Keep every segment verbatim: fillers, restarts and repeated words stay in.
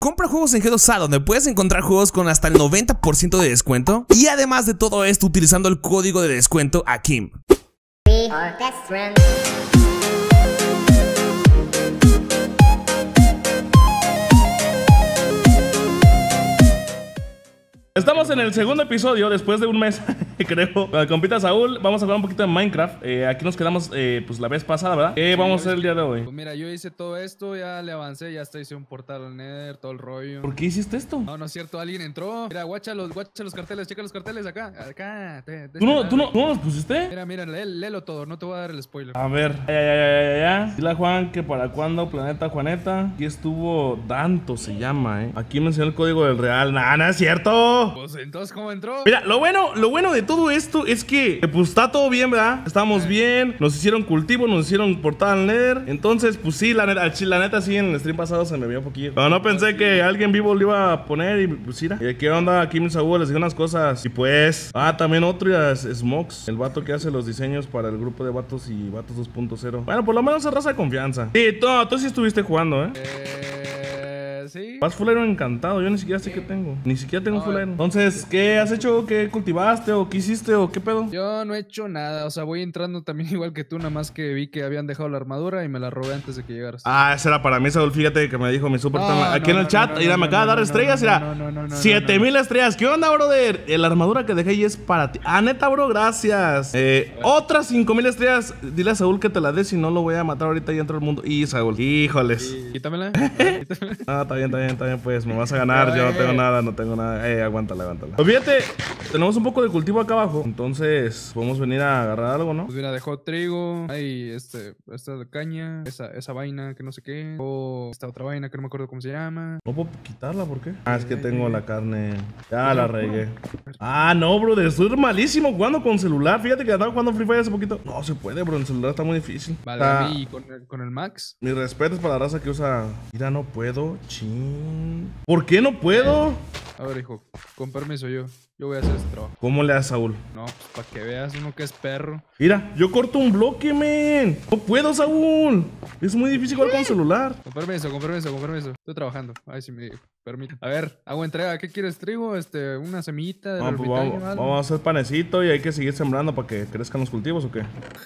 Compra juegos en G dos A, donde puedes encontrar juegos con hasta el noventa por ciento de descuento. Y además de todo esto, utilizando el código de descuento AKIM. Estamos en el segundo episodio después de un mes, creo, con el compita Saúl. Vamos a jugar un poquito de Minecraft. eh, Aquí nos quedamos eh, pues la vez pasada, ¿verdad? ¿Qué sí, vamos a hacer el día de hoy? Pues mira, yo hice todo esto, ya le avancé, ya hasta hice un portal al Nether, todo el rollo. ¿Por qué hiciste esto? No, no es cierto, alguien entró. Mira, guacha los, guacha los carteles, checa los carteles acá, acá. Te, te ¿Tú, no, ¿tú, no, ¿Tú no los pusiste? Mira, mira, lé, léelo todo, no te voy a dar el spoiler. A ver, ya, ya, ya, ya, ya. Dile a Juan que para cuándo, Planeta Juaneta. Aquí estuvo Danto, se llama, ¿eh? Aquí mencionó el código del real. Nah, no es cierto. Pues entonces, ¿cómo entró? Mira, lo bueno, lo bueno de todo esto es que pues está todo bien, ¿verdad? Estamos bien, nos hicieron cultivo, nos hicieron portal al Nether. Entonces, pues sí, la neta, la neta sí, en el stream pasado se me vio un poquillo. Pero no pensé que alguien vivo lo iba a poner y pues mira. ¿Qué onda? Aquí mi Saúl les dije unas cosas. Y pues, ah, también otro ya es Smokes, el vato que hace los diseños para el grupo de vatos y vatos dos punto cero. Bueno, por lo menos es raza de confianza. Sí, tú, tú sí estuviste jugando, ¿eh? Eh... Sí. Vas fulero encantado, yo ni siquiera sé qué tengo. Ni siquiera tengo fulero. Entonces, ¿qué has hecho? ¿Qué cultivaste? ¿O qué hiciste? ¿O qué pedo? Yo no he hecho nada, o sea, voy entrando también igual que tú, nada más que vi que habían dejado la armadura y me la robé antes de que llegaras. Ah, esa era para mí, Saúl, fíjate que me dijo mi super no, aquí no, en el no, chat, no, mira, no, me acaba de dar no, estrellas, mira, no, no, no, no, siete mil estrellas. ¿Qué onda, brother? La armadura que dejé ahí es para ti. Ah, neta, bro, gracias. Eh, otras cinco mil estrellas. Dile a Saúl que te la dé, si no lo voy a matar ahorita y dentro del mundo. Y Saúl, híjoles. Sí, quítamela. Quítamela. Ah, está bien, está bien, está bien, pues me vas a ganar. Yo no tengo nada, no tengo nada. Eh, aguántala, aguántala. Pues fíjate, tenemos un poco de cultivo acá abajo. Entonces, podemos venir a agarrar algo, ¿no? Pues mira, dejó trigo. Hay este, esta de caña. Esa, esa vaina que no sé qué. O esta otra vaina que no me acuerdo cómo se llama. No puedo quitarla, ¿por qué? Ah, es que tengo la carne. Ya la regué. Ah, no, bro, estoy malísimo jugando con celular. Fíjate que andaba jugando Free Fire hace poquito. No se puede, bro, en celular está muy difícil. Vale, está... a mí con el, con el Max. Mis respetos para la raza que usa. Mira, no puedo. Chin. ¿Por qué no puedo? A ver, hijo, con permiso yo. Yo voy a hacer este trabajo. ¿Cómo le das, Saúl? No, pues para que veas uno que es perro. Mira, yo corto un bloque, men. No puedo, Saúl. Es muy difícil jugar con celular. Con permiso, con permiso, con permiso. Estoy trabajando. Ay, si me permite. A ver, hago entrega. ¿Qué quieres? ¿Trigo? Este, una semillita de no, pues vamos, vamos a hacer panecito y hay que seguir sembrando para que crezcan los cultivos, ¿o qué?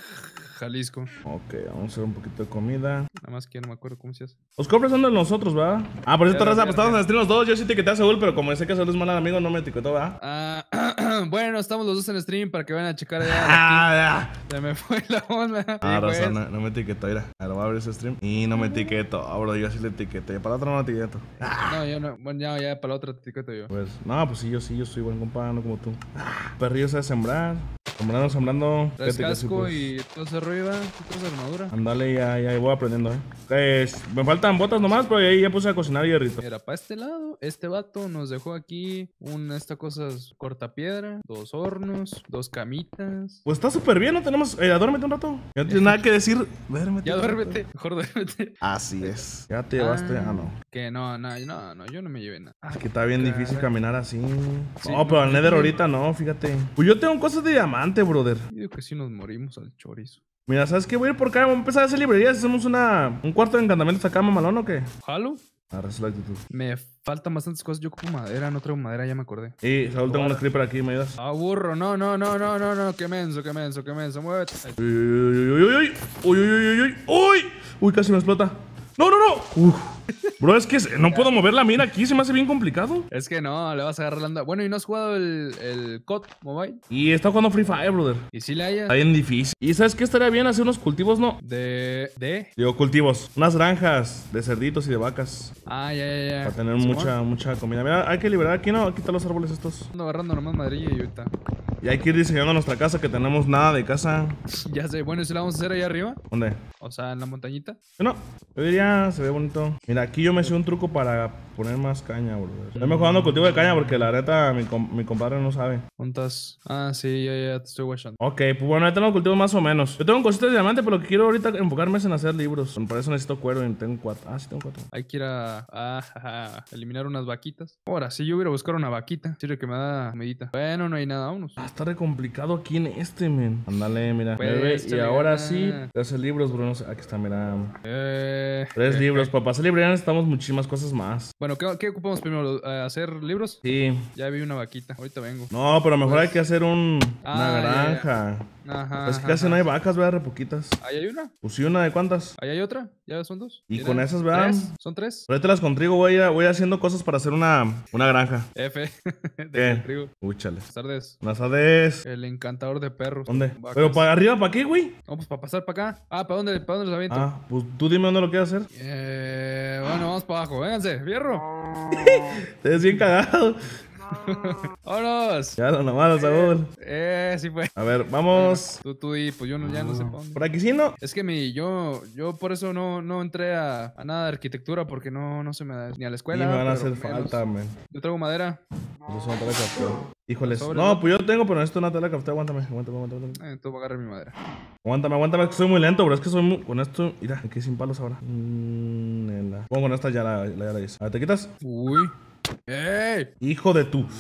Jalisco. Ok, vamos a hacer un poquito de comida. Nada más que no me acuerdo cómo se hace. Los compras son de nosotros, ¿verdad? Ah, por cierto, raza, pues estamos en stream los dos. Yo sí etiqueté a Saúl, pero como sé que Saúl es mal amigo, no me etiquetó, ¿verdad? Ah, bueno, estamos los dos en stream para que vayan a checar allá. Ah, ya. Se me fue la onda. Ah, sí, raza, pues. no, no me etiquetó, mira. Ahora voy a abrir ese stream. Y no me etiquetó, ah, bro, yo sí le etiqueté. Para la otra no me etiqueto. Ah. No, yo no. Bueno, ya, ya, para la otra te etiqueto yo. Pues, no, pues sí, yo sí, yo soy buen compa, no como tú. Ah, perrillo sabe sembrar. Sembrando, sembrando. Traes casco pues. y todo se arriba, tú traes armadura. Andale, ya, ya voy aprendiendo, eh. Pues, me faltan botas nomás, pero ahí ya puse a cocinar hierrito. Mira, para este lado, este vato nos dejó aquí una, esta cosa cortapiedra, dos hornos, dos camitas. Pues está súper bien, ¿no? Tenemos. Eh, duérmete un rato. Ya no tienes nada que decir. Duérmete. Ya duérmete, mejor duérmete. Así es. Ya te llevaste. Ah, ah no. Que no, no, no, no, yo no me llevé nada. Es que está bien difícil caminar así. Sí, no, pero no, al Nether no, ahorita no, fíjate. Pues yo tengo cosas de diamante, brother. Yo digo que sí nos morimos al chorizo. Mira, ¿sabes qué? Voy a ir por acá, vamos a empezar a hacer librerías. Hacemos una, un cuarto de encantamientos acá, mamalón, ¿o qué? ¿Jalo? Ah, esa es la actitud. Me faltan bastantes cosas. Yo ocupo madera, no traigo madera, ya me acordé. Y Saúl, tengo unos creeper aquí, ¿me ayudas? Ah, burro, no, no, no, no, no, no. Qué menso, qué menso, qué menso. Muévete. Uy, uy, uy, uy, uy, uy, uy, uy, uy, uy, uy, casi me explota. No, no, no. Uf. Bro, es que no puedo mover la mira aquí, se me hace bien complicado. Es que no, le vas a agarrar la onda. Bueno, ¿y no has jugado el, el C O D Mobile? Y está jugando Free Fire, brother. ¿Y si le hayas? Está bien difícil. ¿Y sabes qué estaría bien hacer unos cultivos, no? De... ¿De? Digo, cultivos. Unas granjas de cerditos y de vacas. Ah, ya, ya, ya. Para tener mucha, mucha comida. Mira, hay que liberar aquí, ¿no? Quitar los árboles estos. Ando agarrando nomás madrilla y ahorita. Y hay que ir diseñando nuestra casa, que tenemos nada de casa. Ya sé, bueno, ¿y si la vamos a hacer ahí arriba? ¿Dónde? O sea, en la montañita. No, yo diría, se ve bonito. Mira, aquí yo me hice un truco para poner más caña, bro. Estoy mejorando cultivo de caña porque la neta mi, com mi compadre no sabe. ¿Juntas? Ah, sí, ya, ya te estoy watchando. Ok, pues bueno, ahí tengo los cultivos más o menos. Yo tengo cositas de diamante, pero lo que quiero ahorita enfocarme es en hacer libros. Para eso necesito cuero y tengo cuatro. Ah, sí, tengo cuatro. Hay que ir a, a, a eliminar unas vaquitas. Ahora, si yo hubiera buscado una vaquita, sirve que me da medita. Bueno, no hay nada, vámonos. Ah, está re complicado aquí en este, men. Ándale, mira. Pues, Bebé, y échale ahora ganas. sí, trece libros, bro. No sé. Aquí está, mira. Eh, Tres libros. Para pasar librería necesitamos muchísimas cosas más. Bueno, ¿qué, qué ocupamos primero? Eh, ¿Hacer libros? Sí. Ya vi una vaquita. Ahorita vengo. No, pero mejor Pues- hay que hacer un, Ah, una ya, ya. granja. Ajá. Es que ajá, casi ajá. no hay vacas, ¿verdad? Re poquitas. Ahí hay una. Pues sí, una de cuántas. Ahí hay otra. Ya son dos. Y Mira, con esas, ¿verdad? ¿Tres? ¿Son tres? Ahorita las contrigo, voy a, voy haciendo cosas para hacer una, una granja. F. de ¿Qué? trigo. Uy, chale. Buenas tardes. Unas ades. El encantador de perros. ¿Dónde? Vacas. ¿Pero para arriba, para qué, güey? No, pues para pasar para acá. Ah, ¿para dónde, para dónde los aviento? Ah, pues tú dime dónde lo quieres hacer. Eh, bueno, vamos para abajo. Vénganse, fierro. Te ves bien cagado. ¡Vámonos! Ya lo nomás, Saúl. Eh, sí fue. A ver, vamos. Tú, tú y pues yo no, ya no sé para dónde. Por aquí sí, ¿no? Es que mi, yo, yo por eso no, no entré a, a nada de arquitectura porque no, no se me da ni a la Y escuela. me van a pero hacer menos. falta, men. Yo traigo madera. Eso es una tela de café. Híjoles. Sobre, No, ¿no? pues yo tengo, pero necesito una tela de café. Aguántame, aguántame, aguántame. aguántame. Eh, tú agarra mi madera. Aguántame, aguántame, es que soy muy lento, bro. Es que soy muy. Con esto. Mira, aquí sin palos ahora. Mm, nela. Pongo con esta ya la, la, ya la hice. A ver, ¿te quitas? Uy. ¡Ey! Hijo de tú.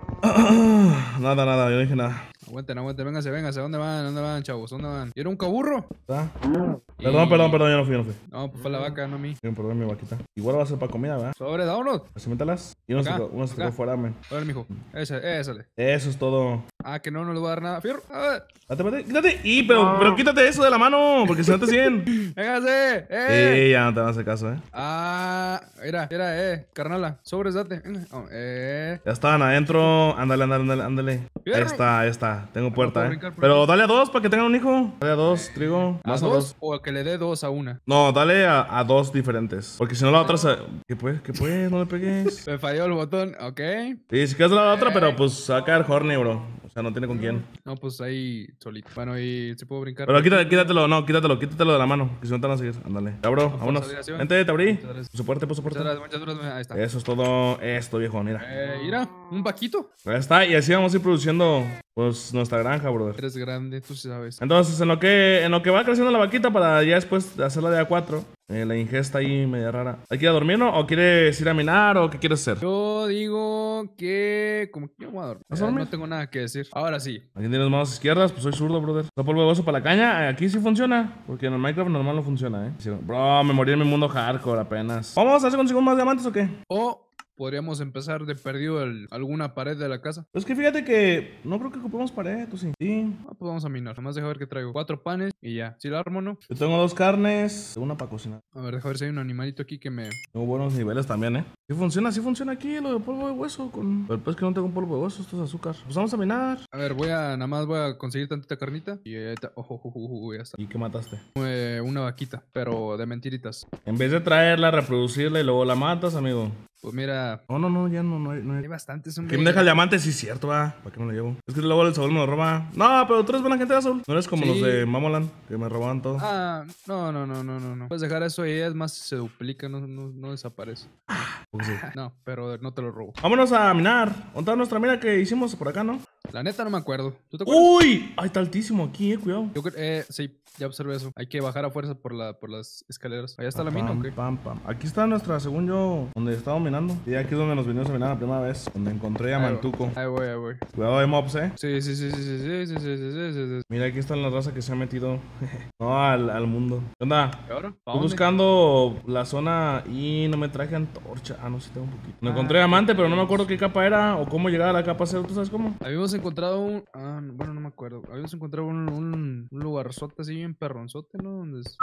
Nada, nada, yo no dije nada. Aguanten, aguanten, vénganse, vénganse. ¿Dónde van? ¿Dónde van, chavos? ¿Dónde van? ¿Era un caburro? ¿Está? Y- Perdón, perdón, perdón, yo no fui, yo no fui. No, pues fue la vaca, no a mí. Yo me perdí mi vaquita. Igual va a ser para comida, ¿verdad? Sobre, vámonos. Así métalas. Y uno se Acá, quedó- uno se acá. quedó fuera, men. A ver, mijo. Ese, ésale. Eso es todo. Ah, que no, no les voy a dar nada. ¡Fierro! A ver. Date, date, quítate. Y, pero, pero quítate eso de la mano, porque si no te siguen. ¡Véngase! ¡Eh! Sí, ya no te van a hacer caso, eh. Ah, mira, mira, eh. Carnala, sobres, date. Oh, eh. Ya estaban adentro. Ándale, ándale, ándale, ándale. Ahí Fierro. está, ahí está. Tengo puerta, puedo eh. brincar por Pero aquí. dale a dos para que tengan un hijo. Dale a dos, trigo. ¿A Más a dos? dos. O que le dé dos a una. No, dale a, a dos diferentes. Porque si no la otra se. ¿Qué pues? ¿Qué pues? No le pegues. Me falló el botón, ok. Sí, si quieres la otra, pero pues se va a caer horny, bro. O sea, no tiene con quién. No, pues ahí solito. Bueno, y se puedo brincar. Pero quítate, quítatelo, no, quítatelo, quítatelo de la mano. Que si no te van a seguir. Ándale. Ya, bro, vámonos. consolidación. Vente, te abrí. Muchas gracias. Puso puerta, puso Muchas puerta. gracias, muchas gracias. Ahí está. Eso es todo esto, viejo, mira. Eh, mira, un vaquito. Ahí está, y así vamos a ir produciendo, pues, nuestra granja, brother. Eres grande, tú sí sabes. Entonces, en lo que en lo que va creciendo la vaquita para ya después hacerla de A cuatro, eh, la ingesta ahí media rara. ¿Hay que ir a dormir, no? ¿O quieres ir a minar o qué quieres hacer? Yo digo que. Como que yo voy a dormir. ¿Vas a Eh, dormir? No tengo nada que decir. Ahora sí. Aquí tienes manos izquierdas, pues soy zurdo, brother. ¿Está polvo de hueso para la caña? Aquí sí funciona. Porque en el Minecraft normal no funciona, eh. Sí, bro, me morí en mi mundo hardcore apenas. ¿Vamos a hacer consigo más diamantes o qué? O podríamos empezar de perdido el- alguna pared de la casa. Es que fíjate que no creo que ocupemos pared, tú sí. Sí. Ah, pues vamos a minar. Nomás deja ver que traigo. Cuatro panes y ya. Si la armo, ¿no? Yo tengo dos carnes, una para cocinar. A ver, deja ver si hay un animalito aquí que me. Tengo buenos niveles también, ¿eh? Sí funciona, sí funciona aquí lo de polvo de hueso. Con... Pero pues que no tengo polvo de hueso, esto es azúcar. Pues vamos a minar. A ver, voy a. Nada más voy a conseguir tantita carnita. Y ahí está. Ojo, ojo, ojo, ojo, ya está. ¿Y qué mataste? Eh, una vaquita, pero de mentiritas. En vez de traerla, reproducirla y luego la matas, amigo. Pues mira. No, no, no, ya no, no hay. No hay... Hay bastantes, hombre. ¿Quién me deja el diamante? Sí, cierto, va. ¿Para qué me lo llevo? Es que luego el Saúl me lo roba. No, pero tú eres buena gente, Saúl. No eres como Sí. los de Mamolan, que me robaban todo. Ah, no, no, no, no, no, no. Puedes dejar eso ahí, es más, se duplica, no, no, no desaparece. Pues sí. No, pero no te lo robo. Vámonos a minar. ¿Dónde está nuestra mina que hicimos por acá, no? La neta no me acuerdo. ¿Tú te acuerdas? ¡Uy! Ay, está altísimo aquí, eh, cuidado. Yo creo, eh, sí, ya observé eso. Hay que bajar a fuerza por, la, por las escaleras. ¿Allá está la mina o Pam, qué? pam, pam. Aquí está nuestra, según yo, donde estábamos minando. Y aquí es donde nos vinimos a minar la primera vez. Donde encontré a Ahí voy, Mantuco. Ahí voy, ahí voy. Cuidado de mobs, eh. Sí, sí, sí, sí, sí, sí, sí, sí, sí, sí, sí, sí. Mira, aquí está la raza que se ha metido no, al, al mundo. ¿Qué onda? ¿Y ahora? ¿Pa' Estoy dónde? buscando la zona y no me traje antorcha. Ah, no, sí tengo un poquito. Me Ah, encontré diamante, pero no me acuerdo qué capa era o cómo llegar a la capa cero. ¿Tú sabes cómo? Habíamos encontrado un. Ah, no, bueno, no me acuerdo. Habíamos encontrado un, un, un lugarzote así bien perronzote, ¿no? Donde es.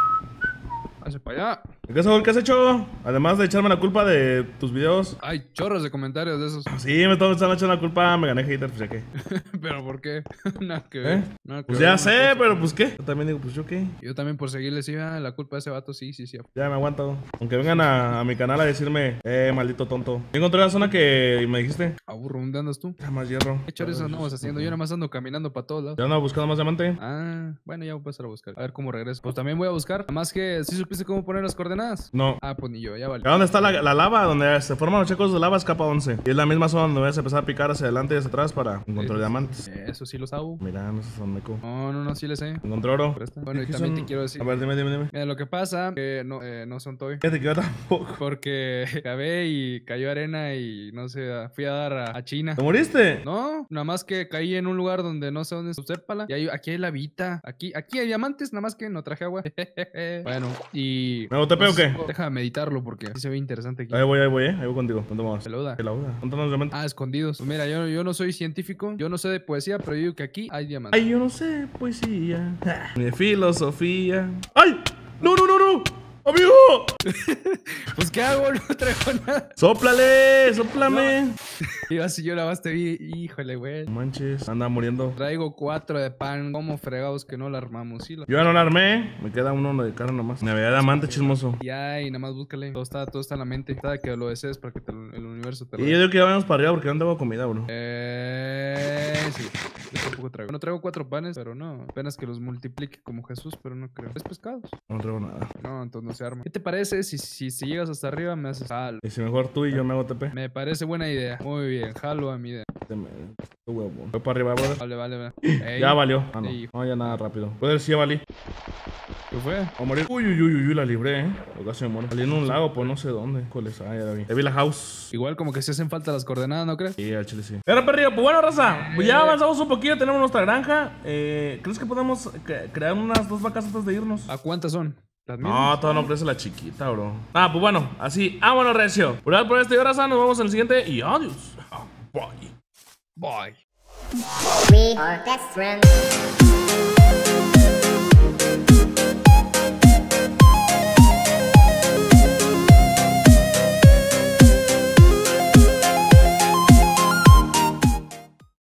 Hace para allá. ¿Qué Saúl? ¿Qué has hecho? Además de echarme la culpa de tus videos. Hay chorros de comentarios de esos. Sí, me están echando la culpa. Me gané haters, pues ya qué. Pero ¿por qué? Nada que ver. ¿Eh? Nada que Pues ver ya una sé, cosa pero con- pues qué. Yo también digo, pues yo qué. Yo también por seguirles iba la culpa de ese vato, sí, sí, sí. Ya me aguanto. Aunque vengan a, a mi canal a decirme, eh, maldito tonto. Yo encontré la zona que me dijiste. Aburro, ¿dónde andas tú? Ya más hierro. ¿Qué chores andamos haciendo? Yo nada más ando caminando para todos lados. Ya ando buscando más diamante. Ah, bueno, ya voy a empezar a buscar. A ver cómo regreso. Pues también voy a buscar. Nada más que sí supiste supiste cómo poner las coordenadas? No. Ah, pues ni yo, ya vale. ¿A dónde está la, la lava? Donde se forman los checos de lava es capa once. Y es la misma zona donde vas a empezar a picar hacia adelante y hacia atrás para encontrar diamantes. Eso sí lo sabo. Mira, no sé son meco. No, no, no, sí le sé. Encontré oro. Presta. Bueno, y ¿Qué también son? te quiero decir. A ver, dime, dime, dime. Mira, lo que pasa que no, eh, no son toy. Fíjate que yo tampoco. Porque cavé y cayó arena y no sé, fui a dar a, a China. ¿Te moriste? No, nada más que caí en un lugar donde no sé dónde es, sépala. Y hay, aquí hay lavita. Aquí, aquí hay diamantes, nada más que no traje agua. Bueno, y. ¿Me botepeo o qué? Déjame meditarlo porque sí se ve interesante aquí. Ahí voy, ahí voy, eh. Ahí voy contigo. ¿Dónde vamos? Peluda. ¿Qué lauda? ¿Cuántos diamantes? Ah, escondidos. Pues mira, yo, yo no soy científico, yo no sé de poesía, pero yo digo que aquí hay diamantes. Ay, yo no sé poesía. Ni filosofía. ¡Ay! ¡No, no, no, no! ¡Amigo! Pues ¿qué hago? No traigo nada. ¡Sóplale! ¡Sóplame! Y así yo la más te vi. Híjole, güey. No manches, anda muriendo. Traigo cuatro de pan. ¿Cómo fregados que no la armamos? Sí, la... Yo ya no la armé. Me queda uno de carne nomás. Me había diamante chismoso. Y ay, nada más búscale. Todo está, todo está en la mente. Está que lo desees para que te lo- el universo te lo Y dé. yo digo que ya vayamos para arriba porque no tengo comida, bro. Eh, sí. Yo tampoco traigo. No traigo cuatro panes, pero no. Apenas que los multiplique como Jesús, pero no creo. ¿Es pescados? No traigo nada. No, entonces no se arma. ¿Qué te parece si, si, si llegas hasta arriba me haces jalo? Y si mejor tú y yo me hago T P. Me parece buena idea. Muy bien, jalo a mi idea. Te me- tu huevo. Voy para arriba, brother. Vale, vale, vale. Ey, Ya valió. Ah, no. Ey. No, ya nada rápido. Puede ser si ya valí. ¿Qué fue? A morir. Uy, uy, uy, uy, la libré, eh. Lo casi me muero. Salí en un lago, pues no sé dónde. ¿Cuál es? Ah, ya la vi. Ya vi la house. Igual como que se hacen falta las coordenadas, ¿no crees? Sí, al chile sí. Pero perrillo, pues bueno, raza. Pues ya avanzamos un poquito. Tenemos nuestra granja. Eh, ¿Crees que podemos cre- crear unas dos vacas antes de irnos? ¿A cuántas son? ¿Las mismas? No, todavía no crece la chiquita, bro. Ah, pues bueno, así. Ah, bueno, recio. Por ahora, por este video, raza. Nos vemos en el siguiente. Y adiós. Ah, bye. Bye. We are best friends.